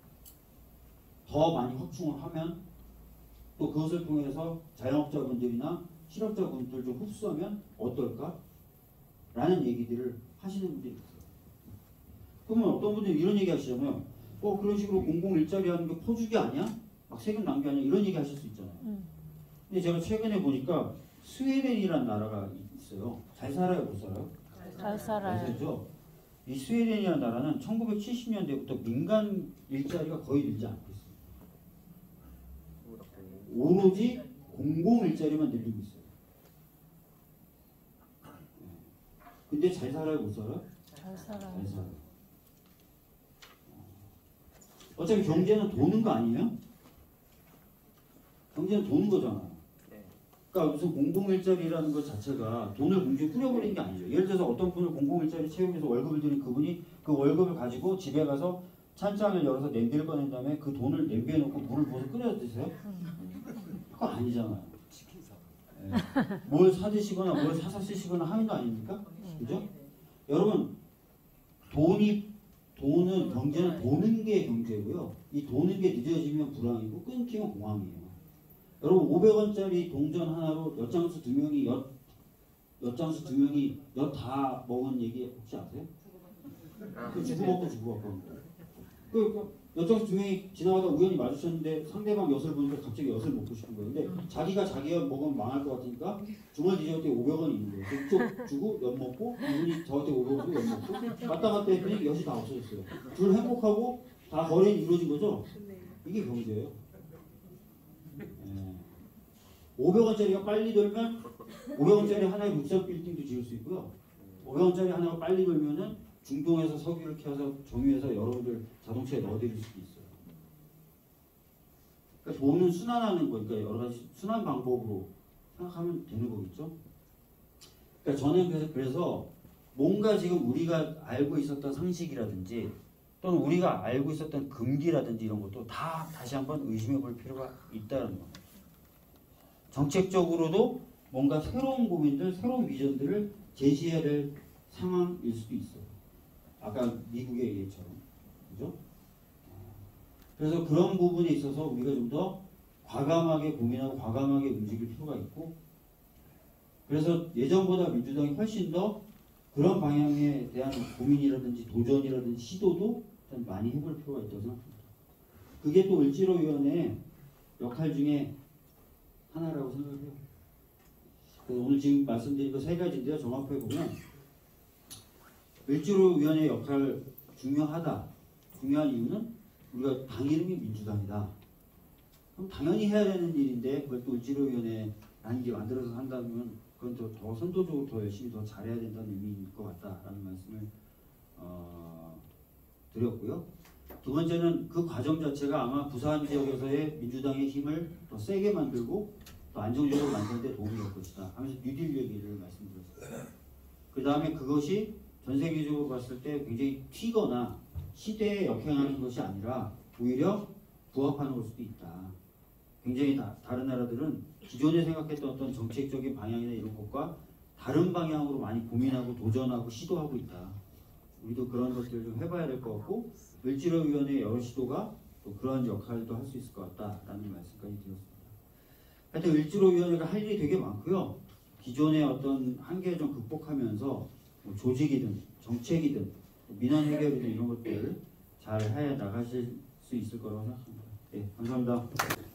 Speaker 1: 더 많이 확충을 하면 또 그것을 통해서 자영업자분들이나 실업자분들 좀 흡수하면 어떨까? 라는 얘기들을 하시는 분들이 있어요. 그러면 어떤 분들이 이런 얘기 하시잖아요. 그런 식으로 공공일자리 하는 게 포주기 아니야? 막 세금 낭비 아니야? 이런 얘기 하실 수 있잖아요. 근데 제가 최근에 보니까 스웨덴이라는 나라가 있어요. 잘 살아요? 못 살아요?
Speaker 3: 잘 살아요.
Speaker 1: 그렇죠? 이 스웨덴이라는 나라는 1970년대부터 민간 일자리가 거의 늘지 않고 있어요. 오로지 공공 일자리만 늘리고 있어요. 근데 잘 살아요? 못 살아요?
Speaker 3: 잘 살아요.
Speaker 1: 잘 살아요. 어차피 경제는 도는 거 아니에요? 경제는 도는 거잖아요. 그러니까 무슨 공공일자리라는 것 자체가 돈을 공중에 뿌려버리는 게 아니죠. 예를 들어서 어떤 분을 공공일자리 채용해서 월급을 드린 그분이 그 월급을 가지고 집에 가서 찬장을 열어서 냄비를 꺼낸 다음에 그 돈을 냄비에 넣고 물을 부어서 끓여 드세요? 그거 아니잖아요. 예. 뭘 사드시거나 뭘 사서 쓰시거나 하는 거 아닙니까? 그죠? 여러분 돈은 경제는 도는 게 경제고요. 이 도는 게 늦어지면 불황이고 끊기면 공황이에요. 여러분 500원짜리 동전 하나로 엿장수 두 명이 엿 다 먹은 얘기 혹시 아세요? 그 주고받고 주고받고. 여쭤서 두 명이 지나가다 우연히 마주쳤는데 상대방 엿을 보니까 갑자기 엿을 먹고 싶은 거예요. 근데 자기가 먹으면 망할 것 같으니까 주머니 뒤져봤더니 500원이 있는 거예요. 그쪽 주고 엿 먹고 이분이 저한테 500원 주고 엿 먹고 갔다 갔다 했더니 엿이 다 없어졌어요. 둘 행복하고 다 거래는 이루어진 거죠. 이게 경제예요. 500원짜리가 빨리 돌면 500원짜리 하나의 룩션 빌딩도 지을 수 있고요. 500원짜리 하나가 빨리 돌면은 중동에서 석유를 캐서 정유해서 여러분들 자동차에 넣어드릴 수도 있어요. 그러니까 돈은 순환하는 거니까 여러 가지 순환 방법으로 생각하면 되는 거겠죠. 그러니까 저는 그래서 뭔가 지금 우리가 알고 있었던 상식이라든지 또는 우리가 알고 있었던 금기라든지 이런 것도 다 다시 한번 의심해 볼 필요가 있다는 겁니다. 정책적으로도 뭔가 새로운 고민들, 새로운 비전들을 제시해야 될 상황일 수도 있어요. 아까 미국의 예처럼. 그죠? 그래서 그런 부분에 있어서 우리가 좀 더 과감하게 고민하고 과감하게 움직일 필요가 있고, 그래서 예전보다 민주당이 훨씬 더 그런 방향에 대한 고민이라든지 도전이라든지 시도도 좀 많이 해볼 필요가 있다고 생각합니다. 그게 또 을지로위원회의 역할 중에 하나라고 생각해요. 그래서 오늘 지금 말씀드린 거 세 가지인데요. 종합해 보면 을지로위원회의 역할 중요하다. 중요한 이유는 우리가 당 이름이 민주당이다. 그럼 당연히 해야 되는 일인데 그걸 또 을지로위원회라는 게 만들어서 한다면 그건 더 선도적으로 더 열심히 더 잘해야 된다는 의미일 것 같다라는 말씀을 드렸고요. 두 번째는 그 과정 자체가 아마 부산 지역에서의 민주당의 힘을 더 세게 만들고 더 안정적으로 만드는 데 도움이 될 것이다 하면서 뉴딜 얘기를 말씀드렸어요. 그 다음에 그것이 전 세계적으로 봤을 때 굉장히 튀거나 시대에 역행하는 것이 아니라 오히려 부합하는 걸 수도 있다. 굉장히 다른 나라들은 기존에 생각했던 어떤 정책적인 방향이나 이런 것과 다른 방향으로 많이 고민하고 도전하고 시도하고 있다. 우리도 그런 것들을 좀 해봐야 될 것 같고 을지로위원회의 여러 시도가 또 그러한 역할도 할 수 있을 것 같다라는 말씀까지 드렸습니다. 하여튼 을지로위원회가 할 일이 되게 많고요. 기존의 어떤 한계를 좀 극복하면서 뭐 조직이든 정책이든 민원 해결이든 이런 것들을 잘 해 나가실 수 있을 거라고 생각합니다. 네, 감사합니다.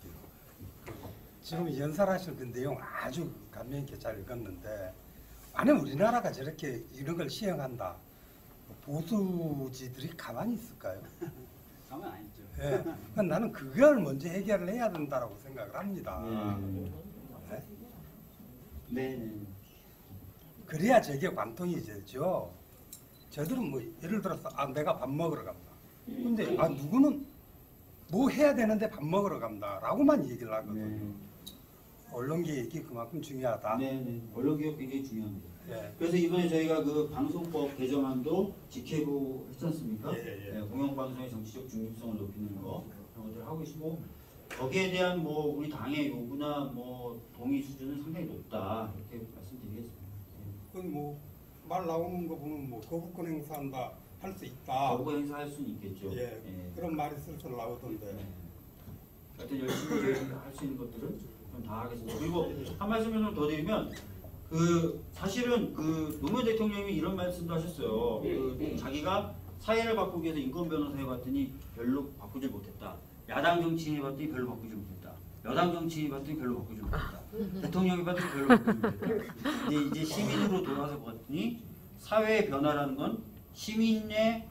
Speaker 4: 지금 연설하신 그 내용 아주 감명 있게 잘 읽었는데 만약 우리나라가 저렇게 이런 걸 시행한다. 보수지들이 가만히 있을까요?
Speaker 1: 가만 안 있죠.
Speaker 4: 예. 그러니까 나는 그걸 먼저 해결을 해야 된다고 생각을 합니다. 네?
Speaker 1: 네.
Speaker 4: 그래야 저게 관통이 되죠. 저들은 뭐 예를 들어서 내가 밥 먹으러 간다. 근데 누구는 뭐 해야 되는데 밥 먹으러 간다라고만 얘기를 하거든요.
Speaker 1: 네.
Speaker 4: 언론개혁이 그만큼 중요하다.
Speaker 1: 네. 언론개혁 굉장히 중요합니다.
Speaker 4: 예.
Speaker 1: 그래서 이번에 저희가 그 방송법 개정안도 직회부 했지 않습니까?
Speaker 4: 예.
Speaker 1: 네, 공영방송의 정치적 중립성을 높이는 거 그런 것들 하고 계시고 거기에 대한 뭐 우리 당의 요구나 뭐 동의 수준은 상당히 높다 이렇게 말씀드리겠습니다.
Speaker 4: 그건 뭐 말 나오는 거 보면 뭐 거부권 행사한다 할 수 있다.
Speaker 1: 거부권 행사할 수는 있겠죠.
Speaker 4: 예. 그런 말이 슬슬 나오던데.
Speaker 1: 네. 하여튼 열심히 저희가 할 수 있는 것들은 좀 다 하겠습니다. 그리고 한 말씀을 더 드리면 그 사실은 그 노무현 대통령이 이런 말씀도 하셨어요. 그 자기가 사회를 바꾸기 위해서 인권 변호사 해봤더니 별로 바꾸질 못했다. 야당 정치인 해봤더니 별로 바꾸지 못했다. 여당 정치인 해봤더니 별로 바꾸지 못했다. 대통령 해봤더니 별로 바꾸지 못했다. 이제 시민으로 돌아와서 봤더니 사회의 변화라는 건 시민의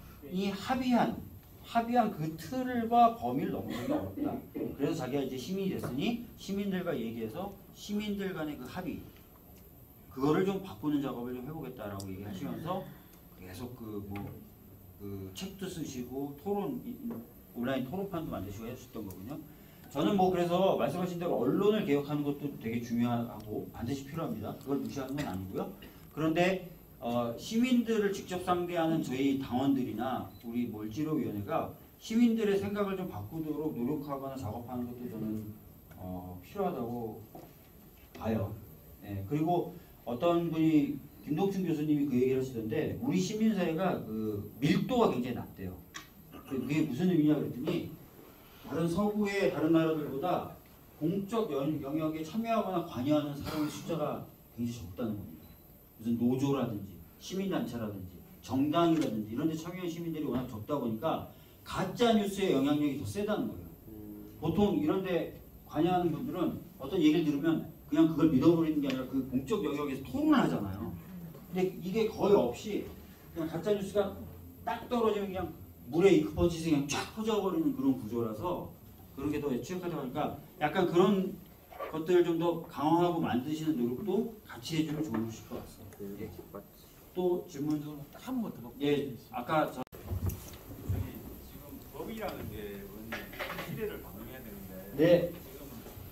Speaker 1: 합의한 그 틀과 범위를 넘어서기 어렵다. 그래서 자기가 이제 시민이 됐으니 시민들과 얘기해서 시민들 간의 그 합의 그거를 좀 바꾸는 작업을 좀 해보겠다라고 얘기하시면서 계속 그 책도 쓰시고 온라인 토론판도 만드시고 해주셨던 거군요. 저는 뭐 그래서 말씀하신 대로 언론을 개혁하는 것도 되게 중요하고 반드시 필요합니다. 그걸 무시하는 건 아니고요. 그런데 시민들을 직접 상대하는 저희 당원들이나 우리 을지로위원회가 시민들의 생각을 좀 바꾸도록 노력하거나 작업하는 것도 저는 필요하다고 봐요. 네, 그리고 어떤 분이 김동춘 교수님이 그 얘기를 하시던데 우리 시민사회가 그 밀도가 굉장히 낮대요. 그게 무슨 의미냐 그랬더니 다른 서구의 다른 나라들보다 공적 영역에 참여하거나 관여하는 사람의 숫자가 굉장히 적다는 겁니다. 무슨 노조라든지 시민단체라든지 정당이라든지 이런 데 참여한 시민들이 워낙 적다 보니까 가짜 뉴스의 영향력이 더 세다는 거예요. 보통 이런 데 관여하는 분들은 어떤 얘기를 들으면 그냥 그걸 믿어버리는 게 아니라 그 공적 영역에서 토론을 하잖아요. 근데 이게 거의 없이 그냥 가짜 뉴스가 딱 떨어지면 그냥 물에 이크퍼지서 그냥 쫙 퍼져버리는 그런 구조라서 그런 게 더 취약하다 보니까 약간 그런 것들을 좀 더 강화하고 만드시는 노력도 같이 해주면 좋으실 것 같습니다. 예. 또 질문 좀
Speaker 5: 한 번 더.
Speaker 1: 예, 아까 저
Speaker 5: 저기 지금 법이라는 게 의원님 시대를 반영해야 되는데
Speaker 1: 네.
Speaker 5: 지금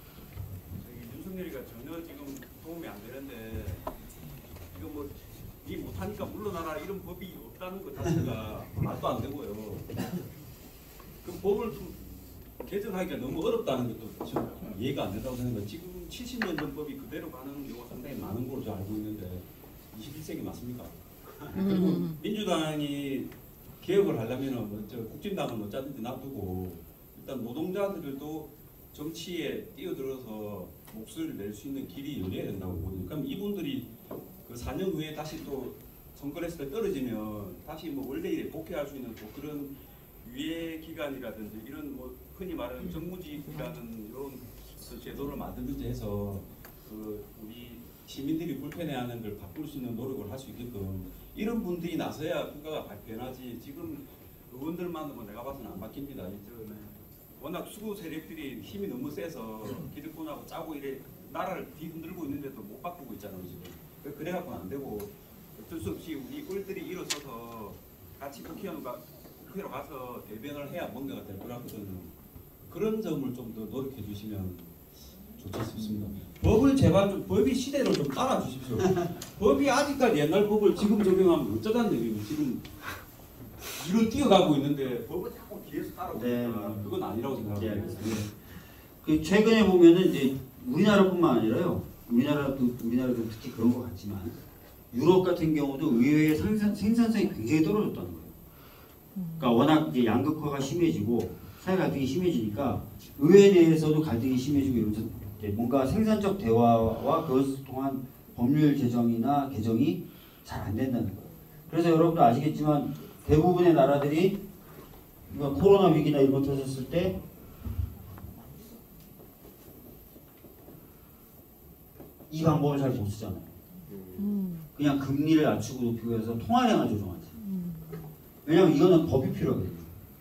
Speaker 5: 저기 윤석열이가 전혀 지금 도움이 안 되는데 이거 뭐 이 못하니까 물러나라 이런 법이 없다는 것 자체가 말도 안 되고요. 그 법을 좀 개정하기가 너무 어렵다는 것도 좀 이해가 안 된다고 생각해요. 지금 70년 전 법이 그대로 가는 경우가 상당히 많은 걸로 알고 있는데 21세기 맞습니까? 그리고 민주당이 개혁을 하려면 뭐저 국진당은 어쩌든지 놔두고 일단 노동자들도 정치에 뛰어들어서 목소리를 낼 수 있는 길이 열려야 된다고 보거든요. 그럼 이분들이 그 4년 후에 다시 또 선거를 했을 때 떨어지면 다시 뭐 원래 일에 복귀할 수 있는 또 그런 유예 기간이라든지 이런 뭐 흔히 말하는 정무직이라는 이런 제도를 만들든지 해서 그 우리 시민들이 불편해하는 걸 바꿀 수 있는 노력을 할 수 있게끔 이런 분들이 나서야 국가가 변하지. 지금 의원들만 뭐 내가 봐서는 안 바뀝니다. 이제 워낙 수구 세력들이 힘이 너무 세서 기득권하고 짜고 이래 나라를 뒤흔들고 있는데도 못 바꾸고 있잖아요 지금. 그래갖고는 안 되고 어쩔 수 없이 우리 꿀들이 일어서서 같이 국회의원로 가서 대변을 해야 뭔가가 될 거라거든요. 그런 점을 좀 더 노력해 주시면 좋지 싶습니다. 법을 제발 좀 법이 시대를 좀 따라 주십시오. 법이 아직까지 옛날 법을 지금 적용하면 어쩌다는 얘기고 지금 뒤로 뛰어가고 있는데 법을 자꾸 뒤에서 따라오니까
Speaker 1: 네.
Speaker 5: 그건 아니라고 생각합니다.
Speaker 1: 예, 알겠습니다. 그 최근에 보면은 이제 우리나라뿐만 아니라요. 우리나라도 특히 그런 것 같지만 유럽 같은 경우도 의회의 생산성이 굉장히 떨어졌다는 거예요. 그러니까 워낙 이제 양극화가 심해지고 사회 갈등이 심해지니까 의회 내에서도 갈등이 심해지고 이러면서 뭔가 생산적 대화와 그것을 통한 법률 제정이나 개정이 잘 안 된다는 거예요. 그래서 여러분도 아시겠지만 대부분의 나라들이 그러니까 코로나 위기나 이런 거 터졌을 때 이 방법을 잘 못 쓰잖아요. 그냥 금리를 낮추고 높이고 해서 통화량을 조정하지. 왜냐하면 이거는 법이 필요하거든요.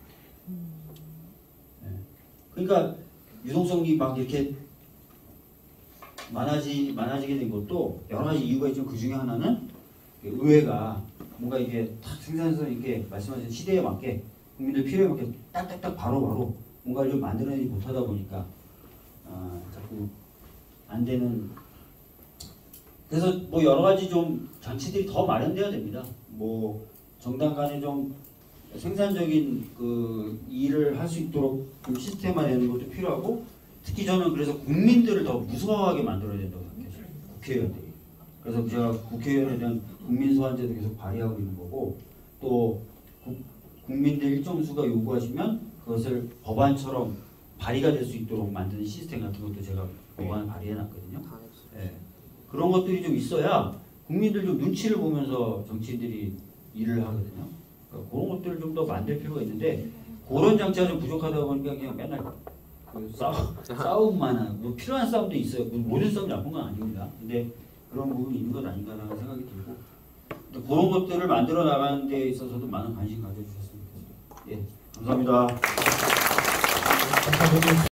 Speaker 1: 네. 그러니까 유동성이 막 이렇게 많아지게 된 것도 여러 가지 이유가 있지만 그 중에 하나는 의회가 뭔가 이게 탁 생산성 있게 말씀하신 시대에 맞게 국민들 필요에 맞게 딱딱딱 바로바로 뭔가를 좀 만들어내지 못하다 보니까 자꾸 안 되는. 그래서 뭐 여러 가지 좀 장치들이 더 마련돼야 됩니다. 뭐 정당 간에 좀 생산적인 그 일을 할 수 있도록 좀 시스템화되는 것도 필요하고 특히 저는 그래서 국민들을 더 무서워하게 만들어야 된다고 생각해요. 국회의원들이. 그래서 제가 국회의원에 대한 국민 소환제도 계속 발의하고 있는 거고 또 국민들 일정 수가 요구하시면 그것을 법안처럼 발의가 될 수 있도록 만드는 시스템 같은 것도 제가 법안 발의해 놨거든요. 네. 그런 것들이 좀 있어야 국민들 좀 눈치를 보면서 정치인들이 일을 하거든요. 그러니까 그런 것들을 좀 더 만들 필요가 있는데 그런 장치가 좀 부족하다 보니까 그냥 맨날 그 싸움만 하고 뭐 필요한 싸움도 있어요. 모든 싸움이 나쁜 건 아닙니다. 근데 그런 부분이 있는 것 아닌가라는 생각이 들고 그런 것들을 만들어 나가는 데 있어서도 많은 관심 가져주셨으면 좋겠습니다. 예, 감사합니다.